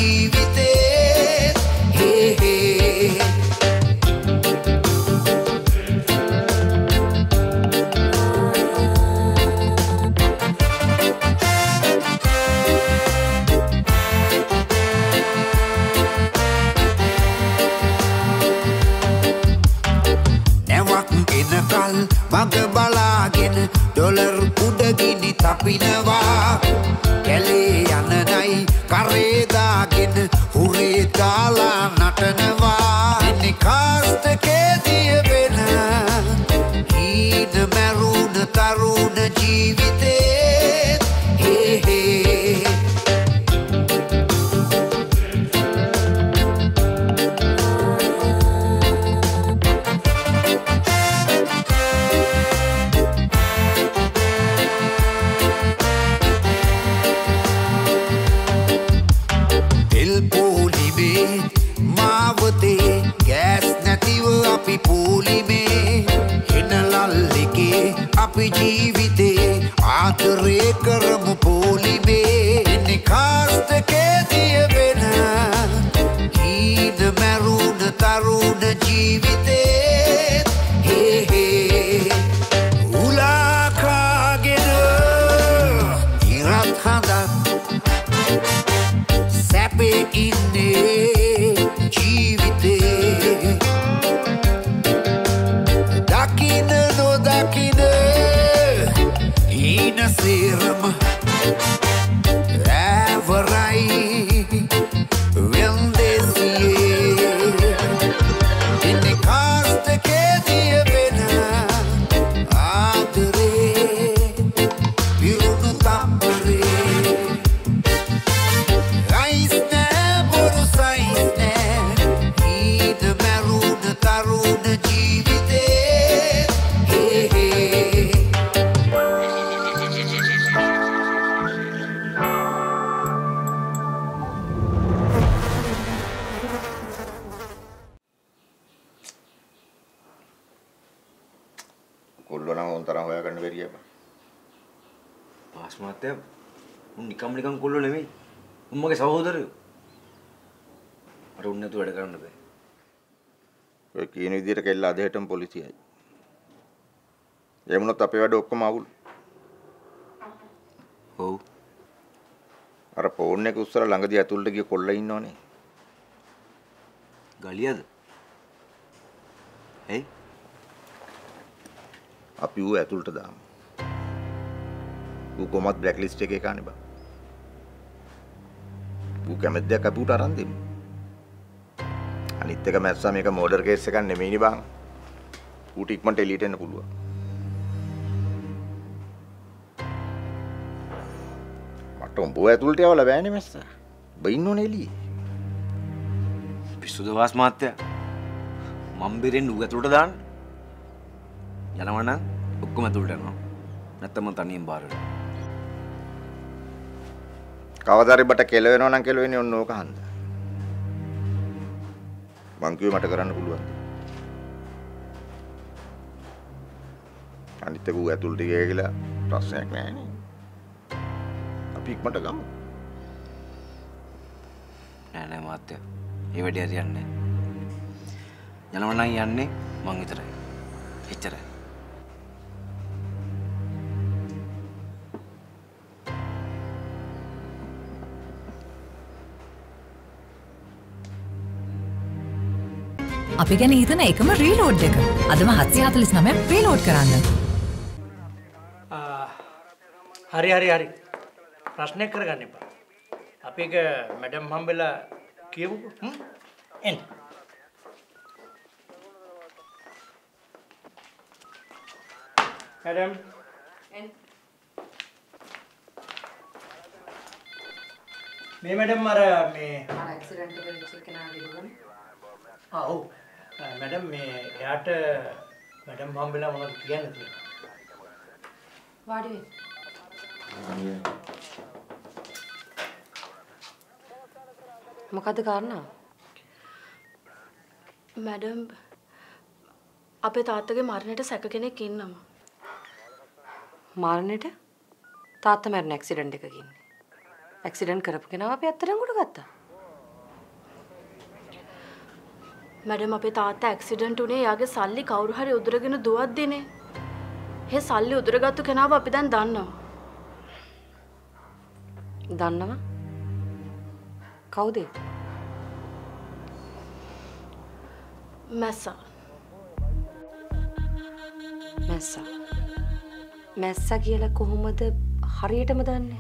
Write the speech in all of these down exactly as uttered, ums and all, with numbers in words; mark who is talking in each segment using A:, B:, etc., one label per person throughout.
A: ජීවිතේ හේ හේ මග බලාගෙන ඩොලර් උඩගිනි තපිනවා කැලේ යන නයි කරේ දාගෙන හුරේ දාලා නටනවා ඉන්නේ කාස්ටකේදී වෙන හීන මරුණ තරුණ ජීවිතේ හේ හේ අපි පූලිමේ හිනලල්ලිකේ අපි ජීවිතේ ආදරේ කරමු පූලිමේ ඉන්නේ කාස්ටකේදී වෙන හීන මරුණ තරුණ ජීවිතේ හේ හේ උලා කාගෙන ඉරත් හදක් සැපේ ඉන්නේ ජීවිතේ Serum Everai Vendesiye Inne Kastakediye Bena Adre Pirunu Tampare Aisne Boru Saisne Ida Meruna Taruna Jivite He he
B: මාත්‍යා උන් නිකම් නිකම් කොල්ලෝ නෙමෙයි. උම්මගේ සහෝදරයෝ. අර උන් නැතුව වැඩ කරන්න බෑ.
C: ඔය කියන විදිහට කෙල්ල අධහෙටම පොලිසියයි. ඒ වුණොත් අපේ වැඩ ඔක්කොම අවුල්.
B: ඔව්.
C: අර ෆෝන් එක උස්සලා ළඟදී ඇතුළට ගිය කොල්ලා ඉන්නවනේ.
B: ගලියද? එයි.
C: අපි ඌ ඇතුළට දාමු. ඌ කොහොමත් බ්ලැක් ලිස්ට් එකේ කානේ බා. ඌ කැමැද්දක් අපුට අරන් දෙමු. අනිත් එක මැස්සා මේක මෝඩර් කේස් එකක් නෙමෙයිනේ බං. ඌට ඉක්මනට එළියට එන්න පුළුවන්. මට උඹ ඇතුළට යවලා බෑනේ මැස්සා. ඔබ ඉන්නෝනේ එළියේ.
B: පිස්සුද වාස් මාත්‍යා. මම් බෙරෙන් ඌ ඇතුළට දාන්න. යනවා නම් ඔක්කොම ඇතුළට යනවා. නැත්තම් මම තනියෙන් බාර වෙනවා.
C: කවදාරි බට කෙල වෙනවා නම් කෙල වෙන්නේ ඔන්න ඕක හන්ද. මං කිව්වේ මට කරන්න පුළුවන්. අනිත් එක ඌ ඇතුළට ගියා කියලා ප්‍රශ්නයක් නැහැ නේ. අපි ඉක්මනට ගමු.
B: නෑ නෑ මාත්‍යා. ඒ වැඩේ හරියන්නේ නෑ. යනවා නම් යන්නේ මං විතරයි. එච්චරයි.
D: අපි ගැන හිතන එකම රීලෝඩ් එක. අදම හත්සිය හතළිස් නවයක් රීලෝඩ් කරන්න.
E: හරි හරි හරි. ප්‍රශ්නයක් කරගන්න එපා. අපි එක මැඩම් හම්බෙලා කියමුකෝ. හ්ම්. එන්න. මැඩම්. එන්න. මේ මැඩම් අර මේ
F: ඇක්සිඩන්ට් එක වෙච්ච කෙනා විදිහට.
E: ආ ඔව්. මැඩම් මේ එයාට මැඩම් හම්බෙලා මොනවද කියන්න තියෙන්නේ?
F: වාඩි වෙන්න. මොකද්ද කාරණා?
G: මැඩම් අපේ තාත්තගේ මරණයට සැක කෙනෙක් ඉන්නවා.
F: මරණයට? තාත්තා මරණ ඇක්සිඩන්ට් එකකින්. ඇක්සිඩන්ට් කරපු කෙනාව අපි අත්තරන් කොට ගත්තා.
G: මැඩම් අපේ තාත්තා ඇක්සිඩන්ට් උනේ යාගේ සල්ලි කවුරු හරි උදුරගෙන දුවද්දිනේ. ඒ සල්ලි උදුරගත්තු කෙනාව අපි දැන් දන්නවා.
F: දන්නවා? කවුද?
G: මැස්සා.
F: මැස්සා. මැස්සා කියලා කොහොමද හරියටම දන්නේ?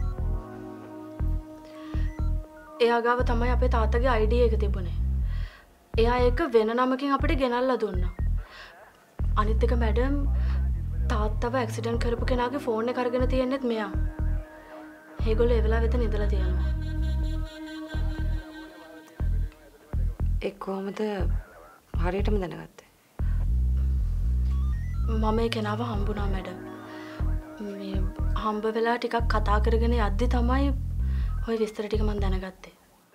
G: එයා ගාව තමයි අපේ තාත්තගේ I D එක තිබුණේ. එයා ඒක වෙන නමකින් අපිට ගෙනල්ලා දුන්නා. අනිත් එක මැඩම් තාත්තව ඇක්සිඩන්ට් කරපු කෙනාගේ ෆෝන් එක අරගෙන තියෙන්නෙත් මෙයා. ඒගොල්ලෝ ඒ වෙලාවෙ එතන ඉඳලා තියෙනවා.
F: ඒ කොහොමද හරියටම දැනගත්තේ?
G: මම ඒ කෙනාව හම්බුණා මැඩම්. මේ හම්බ වෙලා ටිකක් කතා කරගෙන යද්දි තමයි ওই විස්තර ටික මම දැනගත්තේ.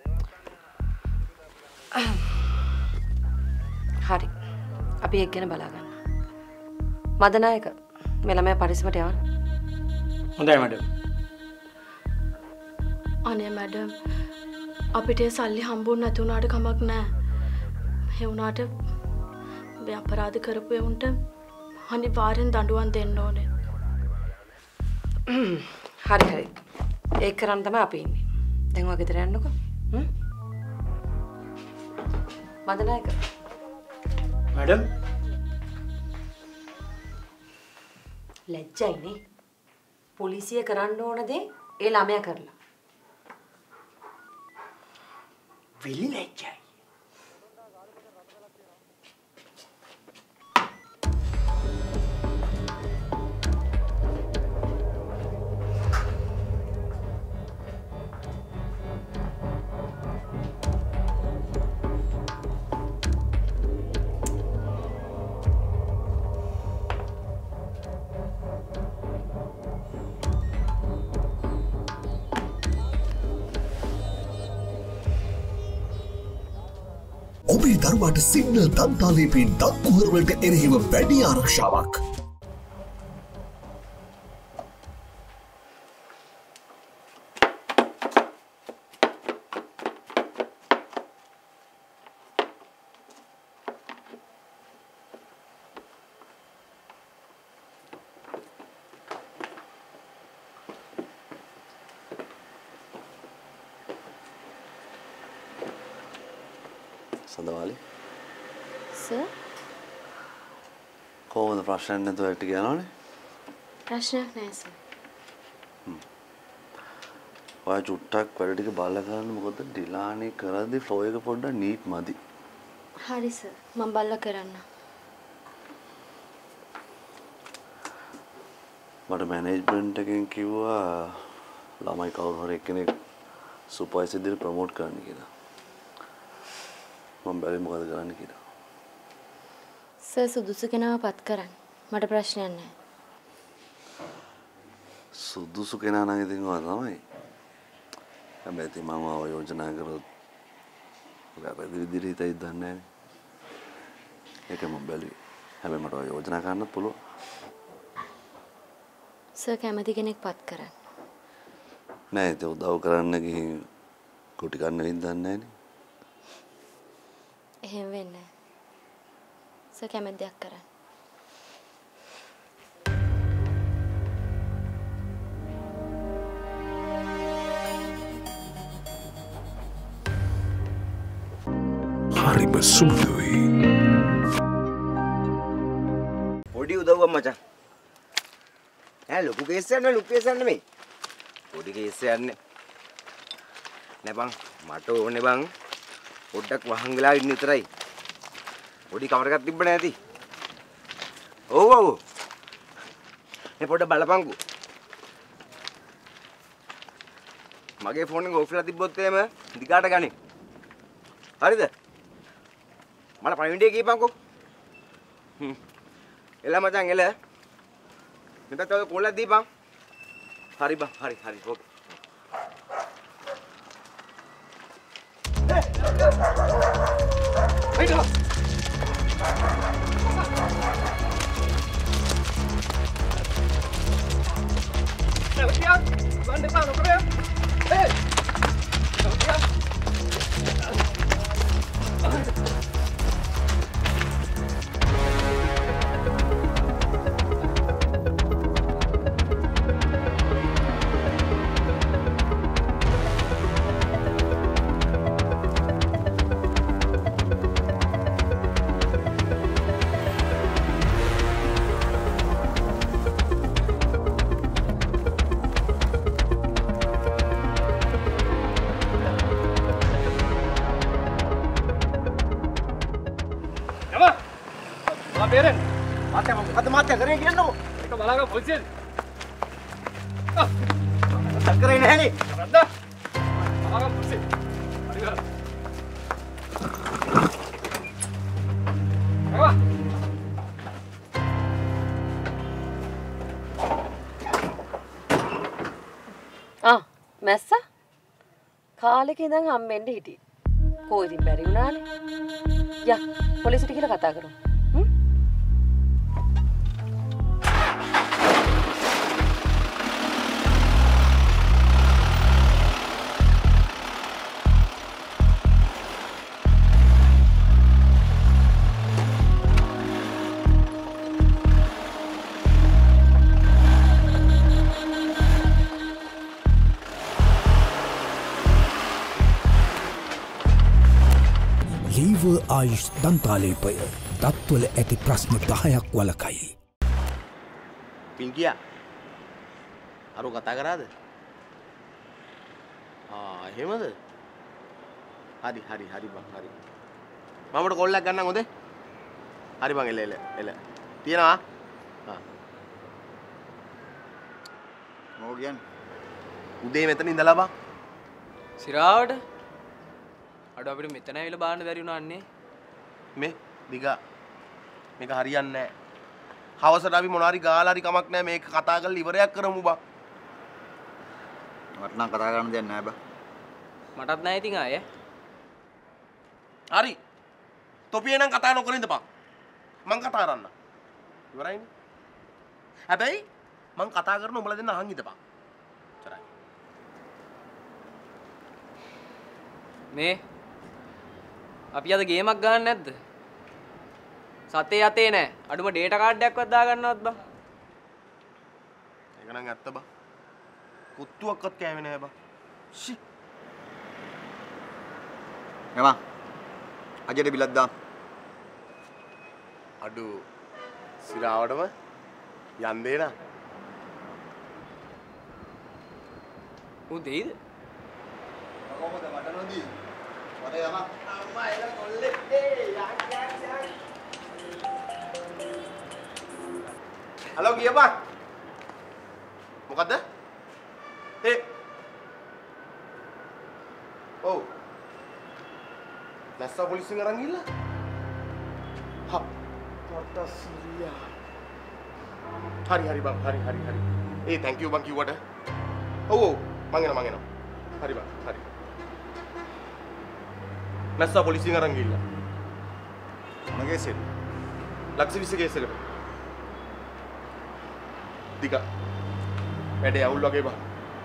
F: හරි. අපි ඒක ගැන බලා ගන්න. මදනායක මේ ළමයා පරිස්සමට යවන්න.
E: හොඳයි මැඩම්.
G: අනේ මැඩම් අපිට ඒ සල්ලි හම්බුනේ නැති වුණාට කමක් නැහැ. ඒ වුණාට මේ අපරාධ කරපු එවුන්ට අනිවාර්යෙන් දඬුවම් දෙන්න ඕනේ.
F: හරි හරි. ඒක කරන්න තමයි අපි ඉන්නේ. දැන් ඔයා ගෙදර යන්නකෝ. හ්ම්? මදනායක.
E: මැඩම්
F: ලැජ්ජයිනේ. පොලිසිය කරන්න ඕන දේ ඒ ළමයා කරලා.
E: විලි ලැජ්ජයි.
H: ඔබේ දරුවාට සිග්නල් දන්තාලේපී දත් කුහරවලට එරෙහිව වැඩි ආරක්ෂාවක්.
I: සඳවාලි
G: සර්
I: කොහොමද ප්‍රශ්න නැතුව ඇටි කියනවනේ?
G: ප්‍රශ්නයක් නෑ සර්.
I: ඔයා චුට්ටක් වැඩ ටික බලලා කරන්න. මොකද ඩිලානි කරද්දි ෆ්ලෝ එක පොඩ්ඩක් නීට් මදි.
G: හරි සර් මම බලලා කරන්න.
I: මට මැනේජ්මන්ට් එකෙන් කිව්වා ළමයි කවුරු හරි එක්කෙනෙක් සුපර්වයිසර් විදිහට ප්‍රොමෝට් කරන්න කියලා. මම බැලුවේ මොකද කරන්න කියලා.
G: සර් සුදුසු කෙනාව පත් කරන්න. මට ප්‍රශ්නයක් නැහැ.
I: සුදුසු කෙනා නම් ඉතින් ඔයා තමයි. හැබැයි ඉතින් මම ඔය යෝජනා කරොත් ඔයා පැති විදිහට හිතයි දන්නේ නැහැ. ඒක මම බැලුවේ. හැබැයි මට ඔය යෝජනා කරන්න පුළුවන්.
G: සර් කැමති කෙනෙක් පත් කරන්න.
I: නෑ ඒක උදව් කරන්න ගිහින් කුටි ගන්න වෙන්නේ දන්නේ නැහනේ.
G: එහෙම වෙන්නේ නැහැ. සර් කැමති දෙයක් කරන්න.
H: හරිම සුදුයි.
B: පොඩි උදව්වක් මචං. ඈ ලොකු කේස් එකක් නෙවෙයි ලොකු කේස් එකක් නෙමෙයි. පොඩි කේස් එකක් නේ. නෑ බං මට ඕනේ බං පොඩ්ඩක් වහන් වෙලා ඉන්න විතරයි. පොඩි කවර එකක් තිබ්බ නැති. ඔව් ඔව්. මේ පොඩ්ඩක් බලපන්කෝ. මගේ ෆෝන් එක ඔෆ්ලා තිබ්බොත් එහෙම දිගාට ගන්නේ. හරිද? මට පණිවිඩය කියපන්කෝ. හ්ම්. එළ මචං එළ. මෙතන ඔය කෝල්ලක් දීපන්. හරි බං හරි හරි ඕකේ. Hey,
J: බේරෙන්න.
B: මාත්‍යා මොකද මාත්‍යා කරේ කියන්නකෝ.
J: ඒක බලාගන්න පොලිසියෙන්.
B: අත් කරේ නැහනේ.
J: රද්දා. බලාගන්න පොලිසියෙන්. හරි ගන්න. ආවා.
F: ආ මැස්සා කාලෙක ඉඳන් හම්බෙන්න හිටියේ. කෝ ඉතින් බැරි වුණානේ. යා පොලිසියට කියලා කතා කරමු. හ්ම්.
H: ලීවර් ආයුෂ් දන්තාලේපය දත්වල ඇති ප්‍රශ්න දහයක් වලකයි.
K: පින්කියා අර කතා කරාද? ආ එහෙමද? හරි හරි හරි බං හරි. මමට කොල්ලක් ගන්නම් හොඳේ? හරි බං එල එල එල. තියනවා? ආ.
B: මොකෝ කියන්නේ?
K: උදේ මෙතන ඉඳලා බං.
L: සිරාවට අඩ අපිට මෙතන ඇවිල්ලා බාන්න බැරි වුණාන්නේ.
K: මේ දිගා මේක හරියන්නේ නැහැ. හවසට අපි මොනාරි ගාලා හරි කමක් නැහැ මේක කතා කරලා ඉවරයක් කරමු බං.
B: මට නම් කතා කරන්න දෙයක් නැහැ බං.
L: මටත් නැහැ ඉතින් ආයේ.
K: හරි. තොපියේ නම් කතා නොකර ඉඳපන්. මං කතා කරන්න. ඉවරයිනේ. හැබැයි මං කතා කරන උඹලා දෙන්න අහන් ඉඳපන්. චරයි.
L: මේ අපි අද ගේමක් ගහන්න නැද්ද? සතේ යතේ නෑ. අඩුම ඩේටා කාඩ් එකක්වත් දාගන්නවත් බං.
K: ඒක නම් ඇත්ත බං. කුත්තුවක්වත් කෑවේ නෑ බං. ෂි.
B: එමා. අජයට බිලක් දාන්න.
K: අඩු සිරාවටම යන් දෙන්න.
L: උන් දෙයිද?
B: කොහොමද මට නොදී? මට යම.
K: අම්මා එල කොල්ලෙක් දේ යන් යන් යන්. හලෝ කියපන්. මොකද්ද? ඒ. ඔව්. දැස්සා පොලිසියෙන් අරන් ගිහලා. හා. මට සිරියා. හරි හරි බං හරි හරි හරි. ඒ thank you බං කිව්වට. ඔව් ඔව් මං එනවා මං එනවා. හරි බං හරි. දැස්සා පොලිසියෙන් අරන් ගිහලා.
B: මොන කේසෙද?
K: ලක්ෂ විස්ස කේසෙකට. දිග වැඩේ අවුල් වගේ බං.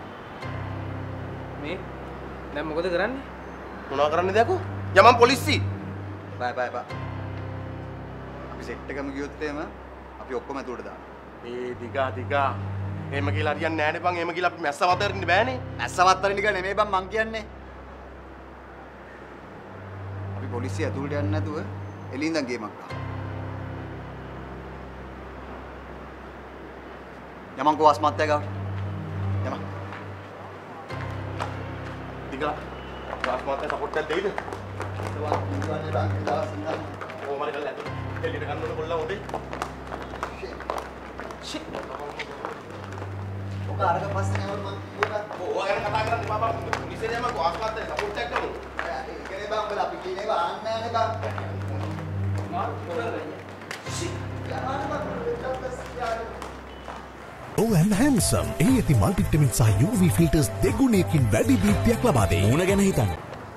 L: මේ දැන් මොකද කරන්නේ?
K: මොනවා කරන්නේද යකෝ? යමන් පොලිසිය.
B: බය බය බය. අපි සෙට් එකම ගියොත් එහෙම අපි ඔක්කොම ඇතුළට දාන්න.
K: ඒ දිගා දිගා. එහෙම කියලා හරියන්නේ නැහනේ බං. එහෙම කියලා අපි මැස්ස වතරින්න බෑනේ.
B: මැස්ස වතරින්න එක නෙමෙයි බං මං කියන්නේ. අපි පොලිසිය ඇතුළට යන්නේ නැතුව එළින් ඉඳන් ගේමක් ගන්න. යමන් කෝ අස්මත්ය ගාවට. යමන්.
K: දිගා. අස්මත්ය සපෝට් එකක් දෙයිද?
B: ඒවා නිවන්නේ බං දවස් ඉඳන්.
K: ඕ මම ගල්ලා ඇතුළට. එළියට ගන්න ඕන කොල්ලා හොදේ. ෂිට්.
B: ඔක අරක පස්සේ නේවල් මං කියනවා.
K: ඕවා ගැන කතා කරන්න බබා. මිසේ දෙම කෝ අස්මත්ය සපෝට් එකක් කරමු.
B: ඒකනේ බං උඹලා අපි කියන ඒවා ආන්න නැහැ බං.
K: මාත් කරලා. ෂිට්.
B: යන්න බං.
H: Oh and handsome. ඒ ඇති මල්ටිවිටමින් සහ U V ෆිල්ටර්ස් දෙගුණයකින් වැඩි දීප්තියක් ලබා දෙයි. මූණ ගැන හිතන්න.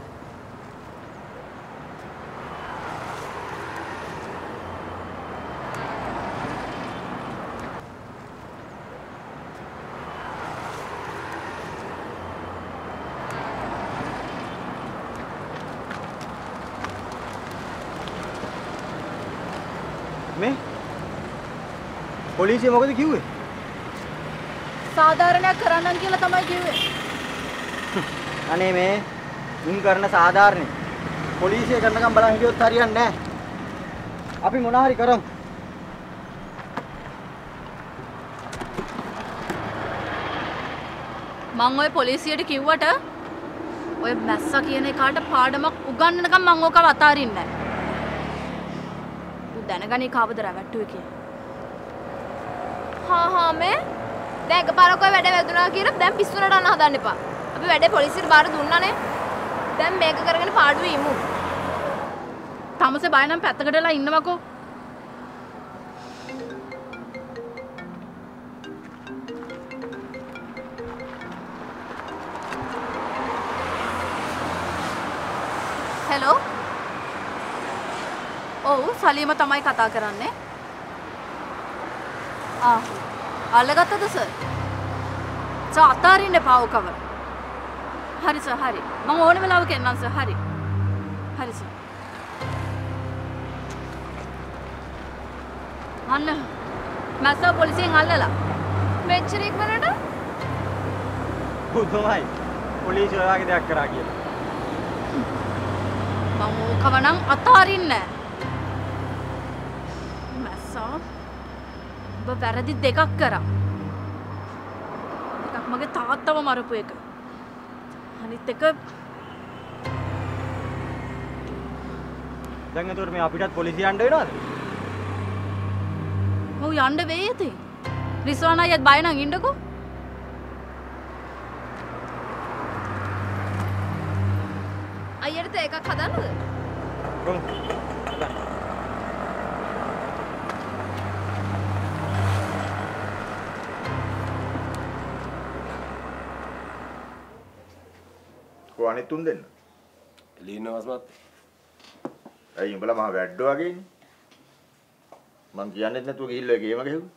B: මේ පොලිසිය මොකද කිව්වේ?
G: සාධාරණයක් කරන්නම් කියලා තමයි කිව්වේ.
B: අනේ මේ උන් කරන සාධාරණේ පොලිසිය කරනකම් බලන් හිටියොත් හරියන්නේ නැහැ. අපි මොනවා හරි කරමු.
G: මං ඔය පොලිසියට කිව්වට ඔය මැස්සා කියන එකාට පාඩමක් උගන්වනකම් මං ඕකව අතාරින්නේ නැහැ. දැනගනී කාවද රැවට්ටුවේ කියලා.
M: හා හා මේ දැන් එකපාරක් ඔය වැඩේ වැදුනා කියලා දැන් පිස්සුනට යන්න හදන්න එපා. අපි වැඩේ පොලිසියට බාර දුන්නානේ. දැන් මේක කරගෙන පාඩුවේ ඉමු.
G: තමසේ බය නම් පැත්තකටලා ඉන්නවකෝ. හෙලෝ. ඔව් සලීම තමයි කතා කරන්නේ. ආ අල්ලගත්තද සර්? සර් අතාරින්න එපා ඔකව. හරි සර් හරි. මම ඕන වෙලාවක එන්නම් සර් හරි. හරි සර්. අන්න මැස්ස පොලිසියෙන් අල්ලලා.
M: මෙච්චර ඉක්මනට?
N: පුදුමයි. පොලිසිය ඔයාගේ දෙයක් කරා කියලා.
G: මම ඕකව නම් අතාරින්නේ නැහැ. මැස්සා ඔබ වැරදි දෙකක් කරා. එකක් මගේ තාත්තව මරපු එක. අනිත් එක
N: දැන් එතකොට මේ අපිටත් පොලිසිය යන්න වෙනවද?
G: ඔව් යන්න වෙයි ඉතින්. රිස්වානා අයියත් බය නම් ඉන්නකෝ.
M: අයියට තේ එකක් හදන්නද?
N: කොහොම?
C: කො අනිත් තුන් දෙන්න.
K: එළින්නවස් මත්.
C: ඇයි උඹලා මහ වැඩ්ඩෝ වගේනේ? මං කියන්නේත් නැතුව ගිහිල්ලා ඒ ගේම ගහුවා.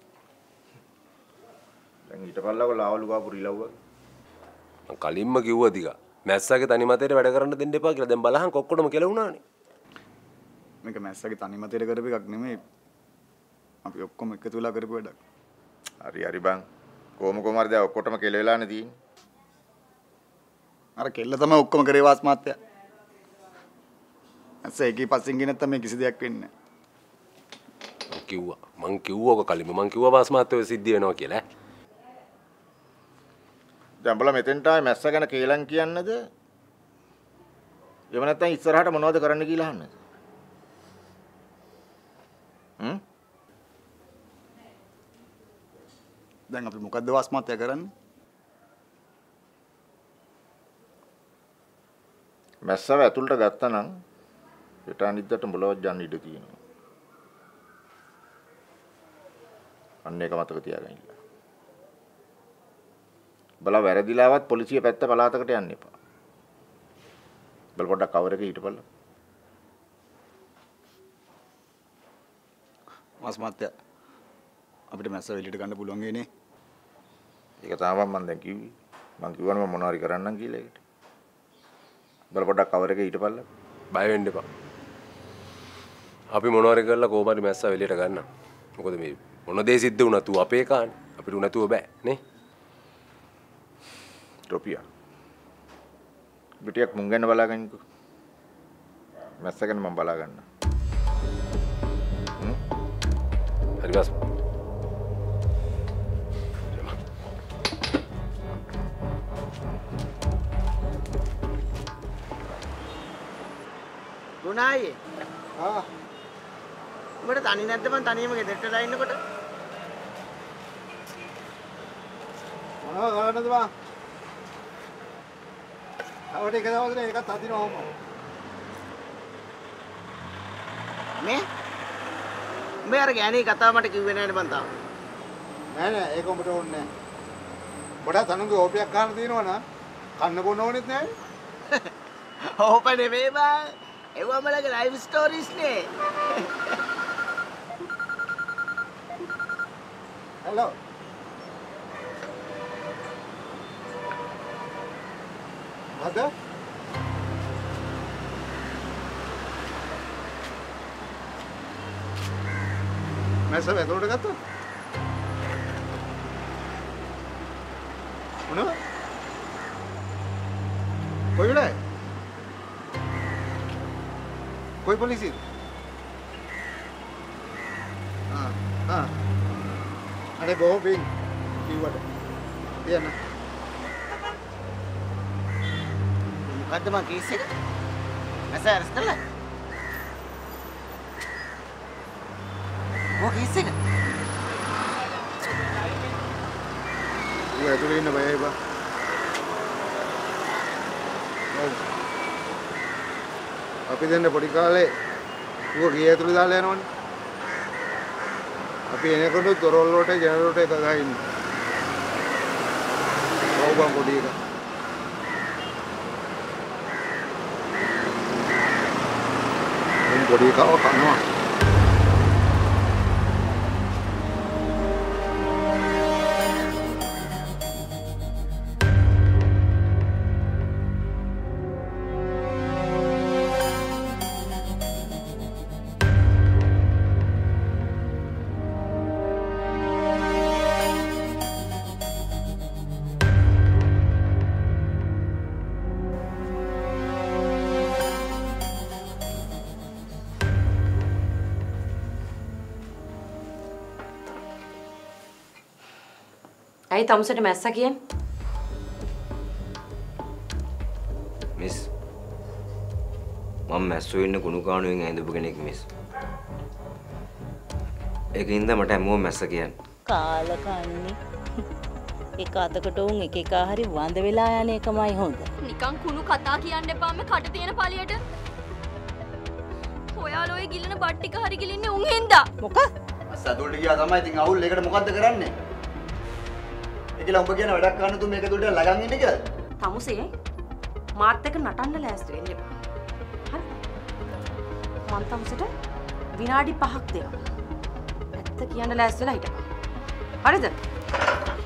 C: දැන් හිටපල්ලකෝ ලාවලු කාපු රිලව්ව.
K: මං කලින්ම කිව්වා දිගා. මැස්සගේ තනි මතයට වැඩ කරන්න දෙන්න එපා කියලා. දැන් බලහන් කොක්කොටම කෙලුණානේ.
O: මේක මැස්සගේ තනි මතයට කරපු එකක් නෙමෙයි. අපි ඔක්කොම එකතු වෙලා කරපු වැඩක්.
C: හරි හරි බං. කොහොම කොහම හරි දැන් ඔක්කොටම කෙල වෙලානේ තියෙන්නේ.
O: අර කෙල්ල තමයි ඔක්කොම කරේ වාස් මාත්‍යා. මැස්ස එකී පස්සෙන් ගිනත් තමයි කිසි දෙයක් වෙන්නේ නැහැ.
K: මං කිව්වා. මං කිව්වා ඔක කලින්ම මං කිව්වා වාස් මාත්‍යා සිද්ධ වෙනවා කියලා.
C: දැන් බලලා මෙතෙන්ට ආයේ මැස්ස ගැන කේලම් කියන්නද? එහෙම නැත්නම් ඉස්සරහට මොනවද කරන්න කියලා අහන්නද? හ්ම්?
O: දැන් අපි මොකද්ද වාස් මාත්‍යා කරන්නේ?
C: මැස්සව ඇතුළට ගත්තා නම් පිට අනිද්දට මොලවත් යන්න ඉඩ තියෙනවා. අන්න ඒක මතක තියාගන්න. බල වැරදිලාවත් පොලිසිය පැත්ත පළාතකට යන්න එපා. බල පොඩ්ඩක් කවර් එකේ හිටපල්ල.
O: වාස් මාත්‍යා අපිට මැස්ස එළියට ගන්න පුළුවන් ගේනේ.
C: ඒක තමයි මම දැන් කිව්වේ. මං කිව්වනේ මම මොනවාරි කරන්නම් කියලා ඒකට. බල පොඩ්ඩක් කවර් එකේ හිටපල්ල.
K: බය වෙන්න එපා. අපි මොනවාරි කරලා කොහොම හරි මැස්සා එළියට ගන්න. මොකද මේ මොන දේ සිද්ධ වුණත් ඌ අපේ කානේ. අපිට උනතුව බෑ නේ.
C: ටොපියා. පිටියක් මුං ගන්න බලාගන්නකෝ. මැස්ස ගැන මම බලා ගන්න. හ්ම්.
K: හරි බස්.
P: ගුණායි. ආ. උඹට තනි නැද්ද මං තනියම ගෙදරටලා ඉන්නකොට?
Q: මොනවද කරන්නද බං? අවුට එක දවසට එකක් අදිනවා ඔහොම.
P: මේ? උඹ අර ගෑණී කතාව මට කිව්වේ නෑනේ බං තාම.
Q: නෑ නෑ ඒක උඹට ඕනේ නෑ. උඹට තනුගේ ඕපියක් ගන්න තියෙනවා නම් කන්න බොන්න ඕනෙත් නෑනේ.
P: ඕප නෙමෙයි බං. ඒවා මලගේ ලයිව් ස්ටෝරීස් නේ.
Q: හෙලෝ. මොකද? මැස්ස වැදුරට ගත්තා? මොනවද? කොයි වෙලාවේ? कोई पुलिस हाँ हाँ अरे बहुत भी किවට තියන්න
P: මොකද්ද මං කේස් එක? මැස්ස අරස් කළා? මොකක් කේස් එක?
Q: ඌ ඇතුලේ ඉන්න බයයි බා. අපි දෙන්න පොඩි කාලේ ඌ ගේ ඇතුලේ දාලා යනවනේ. අපි එනකොට දොරවල් වලට ජනරේටර් එක ගහලා ඉන්නේ. ඔව් බං පොඩි එක. මම පොඩි එකව කනවා.
F: ඇයි තමුසට මැස්සා කියන්නේ?
B: මිස් මම මැස්සෝ ඉන්න කුණු කාණුවෙන් ඇඳපු කෙනෙක් මිස්. ඒකින්ද මට හැමෝම මැස්ස කියන්නේ.
R: කාලකන්නේ. එක අතකට උන් එක එක හරි වඳ වෙලා යන එකමයි හොඳ.
M: නිකන් කුණු කතා කියන්න එපා මේ කට තියෙන පළියට. ඔයාලා ඔය ගිලන බත් ටික හරි ගිලින්නේ උන් හින්දා.
O: මොකක්? අසතුල්ට ගියා තමයි. ඉතින් අවුල් ඒකට මොකද්ද කරන්නේ? ඒකලා උඹ කියන වැඩක් කරන්න තු මේක දුරට ළඟන් ඉන්නේ කියලා.
F: තමුසේ මාත් එක්ක නටන්න ලෑස්ති වෙන්න එපා. හරි? මං තමුසට විනාඩි පහක් දෙනවා. ඇත්ත කියන්න ලෑස්ති වෙලා හිටපන්. හරිද?